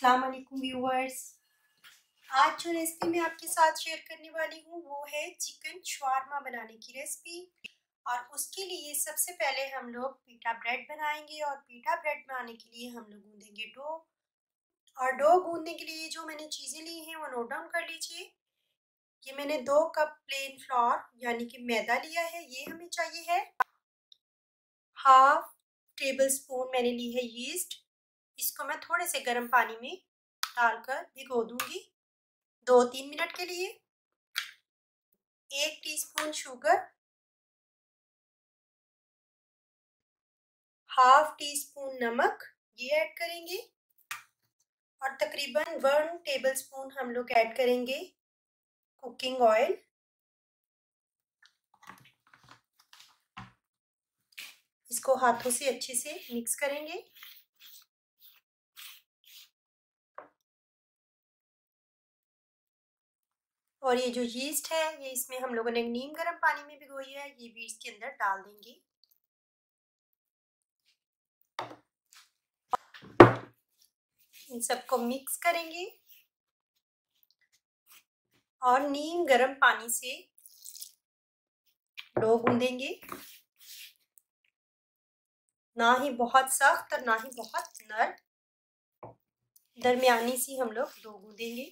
अस्सलाम वालेकुम व्यूअर्स। आज जो रेसिपी मैं आपके साथ शेयर करने वाली हूँ वो है चिकन शवारमा बनाने की रेसिपी। और उसके लिए सबसे पहले हम लोग पीटा ब्रेड बनाएंगे और पीटा ब्रेड बनाने के लिए हम लोग गूंदेंगे डो। और डो गूंदने के लिए जो मैंने चीज़ें ली हैं वो नोट डाउन कर लीजिए। ये मैंने 2 कप प्लेन फ्लोर यानी कि मैदा लिया है। ये हमें चाहिए है। हाफ टेबल स्पून मैंने ली है यीस्ट। इसको मैं थोड़े से गर्म पानी में डालकर भिगो दूंगी 2-3 मिनट के लिए। 1 teaspoon sugar, half teaspoon नमक ये ऐड करेंगे और तकरीबन 1 टेबल स्पून हम लोग ऐड करेंगे कुकिंग ऑयल। इसको हाथों से अच्छे से मिक्स करेंगे। और ये जो यीस्ट है ये इसमें हम लोगों ने नीम गर्म पानी में भिगोई है, ये भी इसके अंदर डाल देंगे। इन सबको मिक्स करेंगे और नीम गर्म पानी से डो गूंदेंगे। ना ही बहुत सख्त और ना ही बहुत नरम, दरमियानी सी हम लोग डो गूंदेंगे।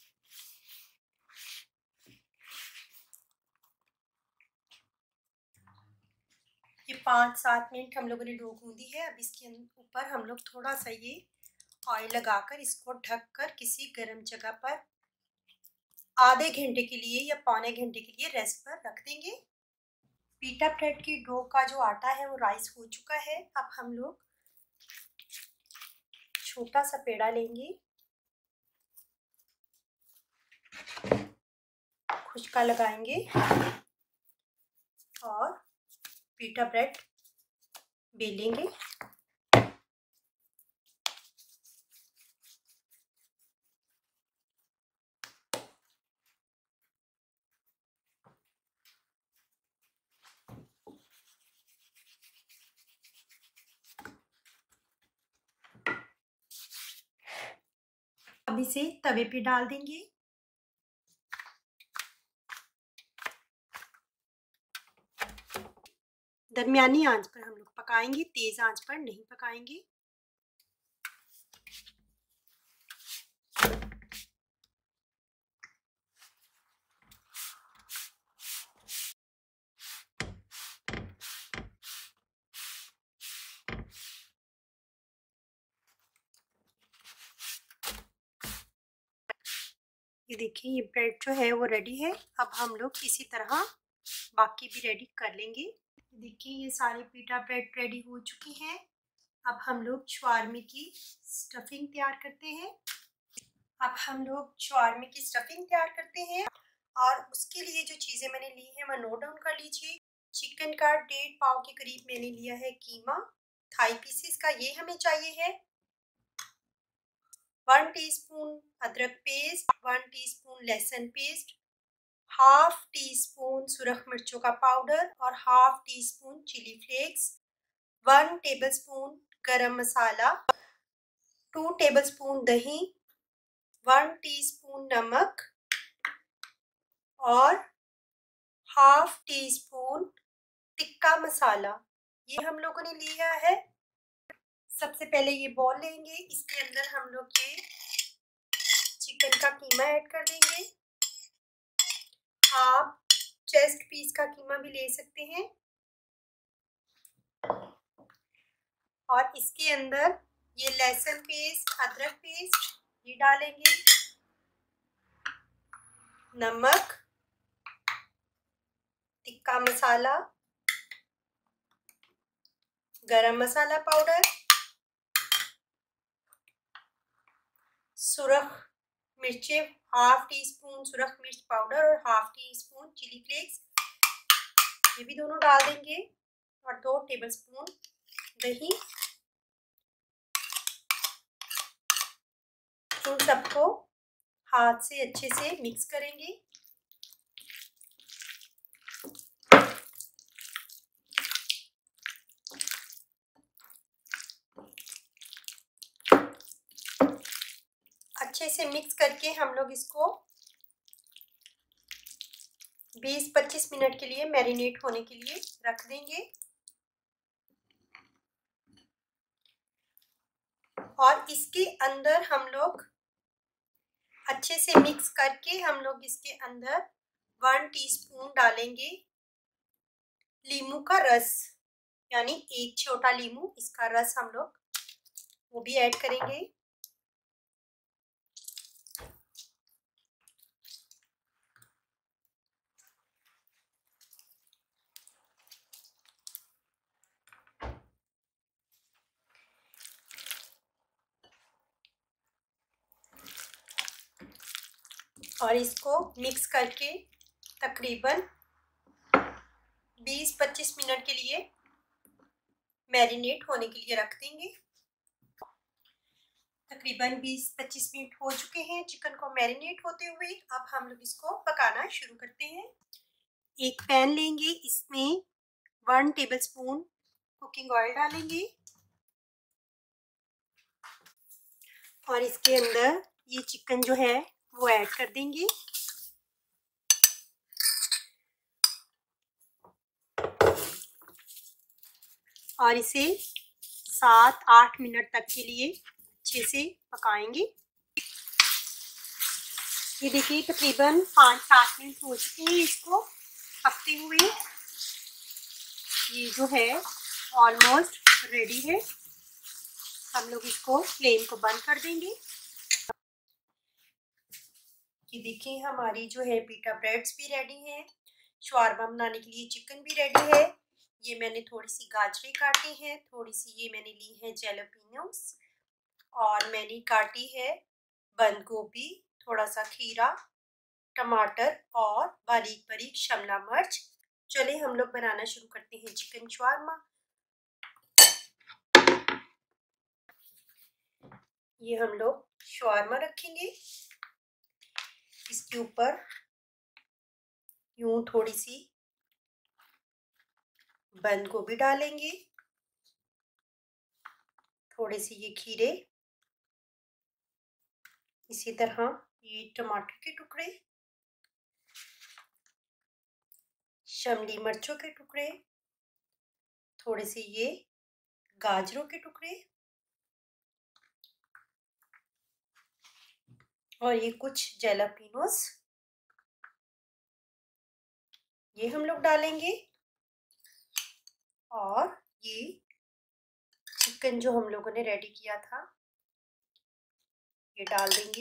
ये 5-7 मिनट हम लोगों ने डो गूंदी है। अब इसके ऊपर हम लोग थोड़ा सा ये ऑयल लगाकर इसको ढककर किसी गर्म जगह पर आधे घंटे के लिए या पौने घंटे के लिए रेस्ट पर रख देंगे। पीटा ब्रेड की डो का जो आटा है वो राइस हो चुका है। अब हम लोग छोटा सा पेड़ा लेंगे, खुशका लगाएंगे और पीटा ब्रेड बेलेंगे। अब इसे तवे पे डाल देंगे। दरमियानी आंच पर हम लोग पकाएंगे, तेज आंच पर नहीं पकाएंगे। ये देखिए ये ब्रेड जो है वो रेडी है। अब हम लोग इसी तरह बाकी भी रेडी कर लेंगे। देखिए ये सारी पीटा ब्रेड रेडी हो चुकी हैं। अब हम लोग शवारमे की स्टफिंग तैयार करते हैं। और उसके लिए जो चीज़ें मैंने ली हैं वह नोट डाउन कर लीजिए। चिकन का 1.5 पाव के करीब मैंने लिया है कीमा, थाई पीसेस का ये हमें चाहिए है। 1 टीस्पून अदरक पेस्ट, 1 टीस्पून लहसुन पेस्ट, हाफ टी स्पून सुरख मिर्चों का पाउडर और half teaspoon chilli flakes, 1 tablespoon garam masala, 2 tablespoon दही, 1 टीस्पून नमक और half teaspoon tikka masala ये हम लोगों ने लिया है। सबसे पहले ये बॉल लेंगे, इसके अंदर हम लोग ये चिकन का कीमा ऐड कर देंगे। आप चेस्ट पीस का कीमा भी ले सकते हैं। और इसके अंदर ये लहसुन पेस्ट, अदरक पेस्ट ये डालेंगे, नमक, टिक्का मसाला, गरम मसाला पाउडर, सुरख मिर्चें, हाफ टी स्पून सुरख मिर्च पाउडर और half teaspoon chilli flakes ये भी दोनों डाल देंगे और 2 टेबलस्पून दही। इन सबको हाथ से अच्छे से मिक्स करेंगे। अच्छे से मिक्स करके हम लोग इसको 20-25 मिनट के लिए मैरिनेट होने के लिए रख देंगे। और इसके अंदर हम लोग अच्छे से मिक्स करके हम लोग इसके अंदर 1 टीस्पून डालेंगे लींबू का रस, यानी एक छोटा लींबू, इसका रस हम लोग वो भी ऐड करेंगे। और इसको मिक्स करके तकरीबन 20-25 मिनट के लिए मैरिनेट होने के लिए रख देंगे। तकरीबन 20-25 मिनट हो चुके हैं चिकन को मैरिनेट होते हुए। अब हम लोग इसको पकाना शुरू करते हैं। एक पैन लेंगे, इसमें 1 टेबलस्पून कुकिंग ऑयल डालेंगे और इसके अंदर ये चिकन जो है वो ऐड कर देंगे। और इसे 7-8 मिनट तक के लिए अच्छे से पकाएंगे। ये देखिए तकरीबन 5-7 मिनट हो चुके हैं इसको पकते हुए। ये जो है ऑलमोस्ट रेडी है। हम लोग इसको फ्लेम को बंद कर देंगे। ये देखिए हमारी जो है पिटा ब्रेड्स भी रेडी हैं। शवारमा बनाने के लिए चिकन भी रेडी है। ये मैंने थोड़ी सी गाजरें काटी हैं, थोड़ी सी ये मैंने ली है जैलोपिनोस, और मैंने काटी है बंद गोभी, थोड़ा सा खीरा, टमाटर और बारीक बारीक शिमला मिर्च। चलिए हम लोग बनाना शुरू करते हैं चिकन शवारमा। ये हम लोग शवारमा रखेंगे, इसके ऊपर यूं थोड़ी सी बंद गोभी डालेंगे, थोड़े से ये खीरे, इसी तरह ये टमाटर के टुकड़े, शिमली मिर्चों के टुकड़े, थोड़े से ये गाजरों के टुकड़े और ये कुछ जैलापिनोस, ये हम लोग डालेंगे। और ये चिकन जो हम लोगों ने रेडी किया था ये डाल देंगे।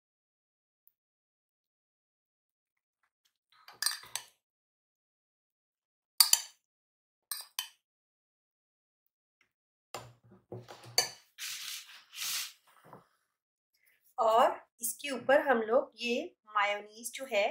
और इसके ऊपर हम लोग ये मायोनीज जो है,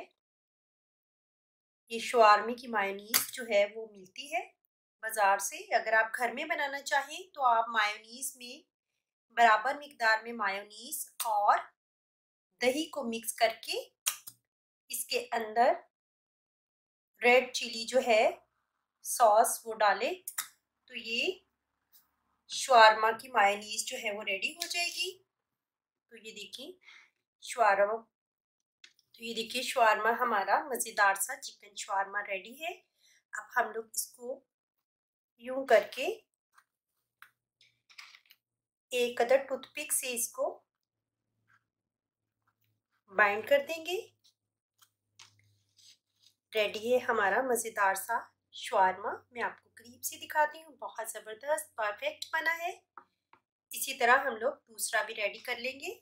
ये शवारमे की मायोनीज जो है वो मिलती है बाजार से। अगर आप घर में बनाना चाहें तो आप मायोनीज में बराबर मिकदार में मायोनीज और दही को मिक्स करके इसके अंदर रेड चिली जो है सॉस वो डालें, तो ये शवारमा की मायोनीज जो है वो रेडी हो जाएगी। तो ये देखिए शवारमा, तो ये देखिए शवारमा हमारा मज़ेदार सा चिकन शवारमा रेडी है। अब हम लोग इसको यूं करके एक अदर टूथपिक से इसको बाइंड कर देंगे। रेडी है हमारा मज़ेदार सा शवारमा। मैं आपको करीब से दिखाती हूँ, बहुत ज़बरदस्त परफेक्ट बना है। इसी तरह हम लोग दूसरा भी रेडी कर लेंगे।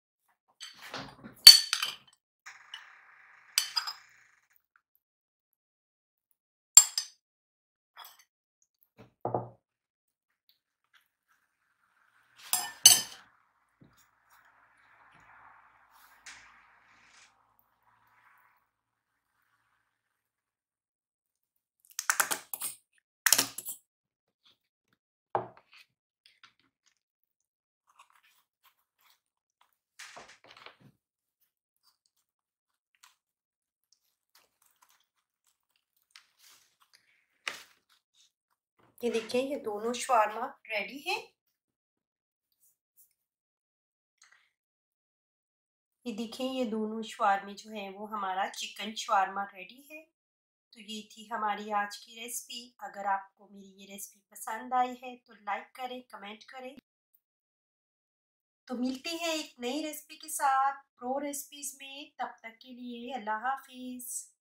ये देखिए ये दोनों शवारमा रेडी है। ये देखिए, ये दोनों शवारमे जो हैं वो हमारा चिकन शवारमा रेडी है। तो ये थी हमारी आज की रेसिपी। अगर आपको मेरी ये रेसिपी पसंद आई है तो लाइक करें, कमेंट करें। तो मिलते हैं एक नई रेसिपी के साथ प्रो रेसिपीज में। तब तक के लिए अल्लाह हाफिज।